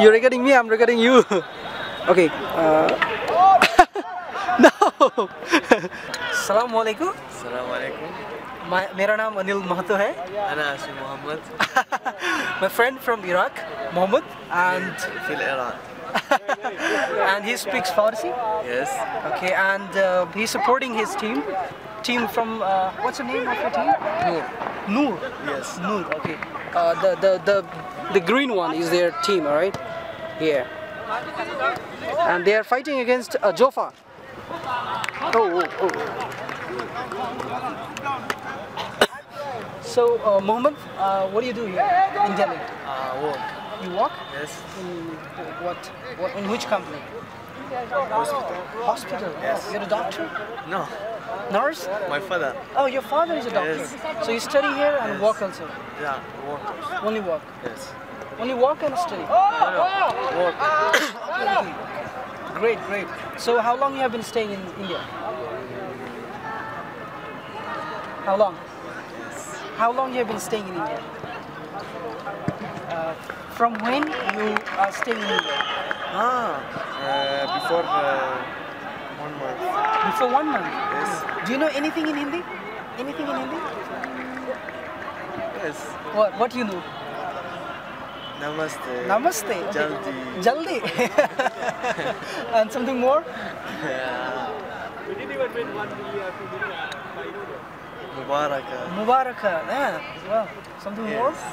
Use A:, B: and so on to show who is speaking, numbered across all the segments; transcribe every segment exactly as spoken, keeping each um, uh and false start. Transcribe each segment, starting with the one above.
A: You're recording me, I'm recording you. Okay. Uh, no. Assalamu alaikum.
B: Assalamu alaikum.
A: My, मेरा नाम अनिल महतो है.
B: أنا اسمي محمد.
A: My friend from Iraq, Mohammed, and
B: في العراق.
A: and he speaks Farsi.
B: Yes.
A: Okay, and uh, he's supporting his team. Team from uh, what's the name of your team?
B: Noor.
A: Noor.
B: Yes.
A: Noor. Okay. Uh, the the the the green one is their team, all right? Yeah. And they are fighting against uh, Jofa. Oh, oh, oh. So, uh, Mohammed, uh, what do you do here in Delhi?
B: Uh, walk.
A: You walk?
B: Yes.
A: In what? What? In which company?
B: Hospital.
A: Hospital.
B: Yes.
A: You're a doctor?
B: No.
A: Nurse?
B: My father.
A: Oh, your father is a doctor.
B: Yes.
A: So you study here and
B: Yes.
A: walk also.
B: Yeah. Walk.
A: Only walk.
B: Yes.
A: Only walk and study.
B: No, no. Walk.
A: Okay. Great, great. So how long you have been staying in India? How long? How long you have been staying in India? Uh, from when you are staying in India?
B: Ah. Uh, before uh, one month.
A: Before one month.
B: Yes.
A: Do you know anything in Hindi? Anything in Hindi?
B: Yes.
A: What? What do you know?
B: Namaste.
A: Namaste. Okay.
B: Jaldi.
A: Jaldi. And something more?
B: Yeah. Mubaraka.
A: Mubaraka. Yeah. Well, something
B: Yes.
A: more?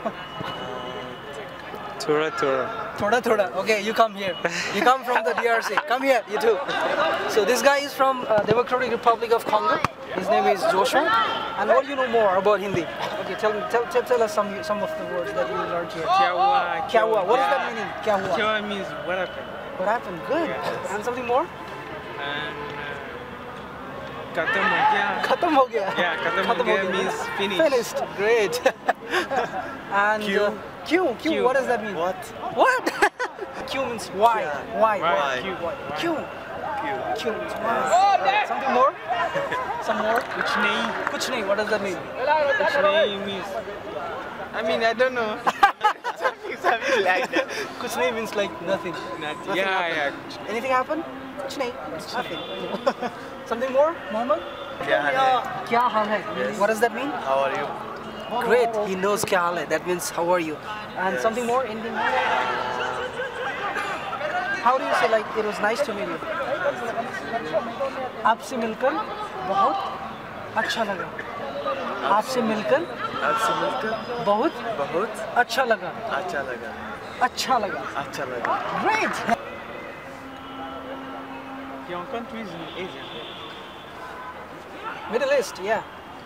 B: Tura tura.
A: Thoda thoda. Okay, you come here. You come from the D R C. Come here, you too. So this guy is from uh, Democratic Republic of Congo. His name is Joshua. And what do you know more about Hindi? Okay, tell me, tell, tell, tell us some some of the words that you learned here.
C: Kya hua?
A: Kya hua? What does that mean? Kya hua?
C: Kya hua means what happened.
A: What happened? Good.
C: Yes.
A: And something more?
C: And khatam ho gaya.
A: Khatam ho gaya.
C: Yeah, khatam ho gaya means finished.
A: Finished. Great. And
C: Q.
A: Uh, Q. Q.
C: Q.
A: What does that mean?
B: What?
A: What? Q means why.
B: Yeah.
A: Why?
C: Why?
A: Q.
C: Why?
A: Q.
B: Q.
A: Q means why. Something more? Some more?
C: Kuch nahi.
A: Kuch nahi. What does that mean?
C: Kuch nahi means. I mean, I don't know. something, something like that.
A: Kuch nahi means like nothing.
C: Nothing.
A: Nothing
C: Yeah,
A: happened.
C: yeah.
A: Anything happen? Kuch nahi. Nothing. Something more, Mohammed?
B: Kya hal hai?
A: Kya hal hai?
B: Yes.
A: What does that mean?
B: How are you?
A: Great. He knows kya hal hai. That means how are you? And
B: Yes.
A: something more? Anything more? How do you say like it was nice to meet you? आपसे मिलकर बहुत अच्छा लगा. आपसे मिलकर
B: आपसे मिलकर
A: बहुत
B: बहुत
A: अच्छा लगा.
B: अच्छा लगा.
A: अच्छा लगा.
B: अच्छा लगा.
A: Great.
C: Your country is in Asia.
A: Middle East, yeah.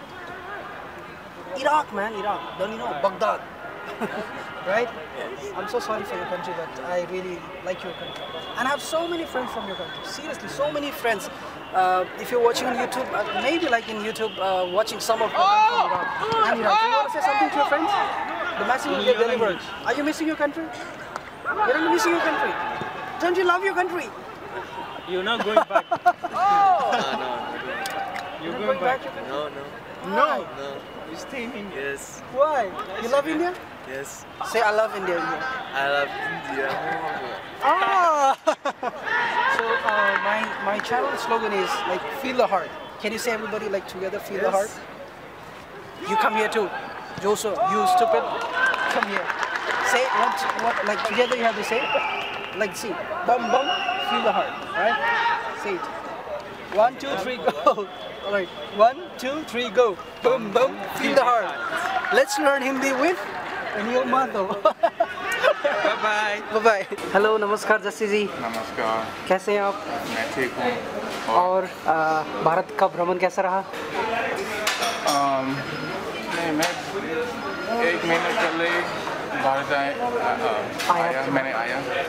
A: Iraq, man, Iraq. Don't you know? Baghdad. Right? I'm so sorry for your country, but I really like your country. And I have so many friends from your country. Seriously, so many friends. Uh, if you're watching on YouTube, uh, maybe like in YouTube, uh, watching some of your friends from Iraq. And Iraq. So you want to say something to your friends? The message will get delivered. Are you missing your country? You're not missing your country. Don't you love your country?
C: You're not going back.
B: No, no,
C: You're
A: You're
C: going back.
B: no, no,
C: No.
B: no.
C: You stay in India.
B: Yes,
A: Why? You love India?
B: yes.
A: Say I love India. India.
B: I love India.
A: Ah! So uh, my my channel slogan is like feel the heart. Can you say everybody like together feel the heart?
B: Yes.
A: You come here too. Joso, you stupid. Come here. Say what what like together you have to say. Like see. Bum bum feel the heart. Alright? Say it. One, two, three, go. Alright. One, two, three, go. Bum bum feel the heart. Let's learn Hindi with Anil Madhav.
C: Bye bye.
A: Bye bye. Hello, नमस्कार जस्सी जी.
D: नमस्कार.
A: कैसे हैं आप?
D: मैं ठीक हूँ.
A: और आ, भारत का भ्रमण कैसा रहा?
D: अम, नहीं, मैं एक महीने पहले भारत आया, आया मैंने आया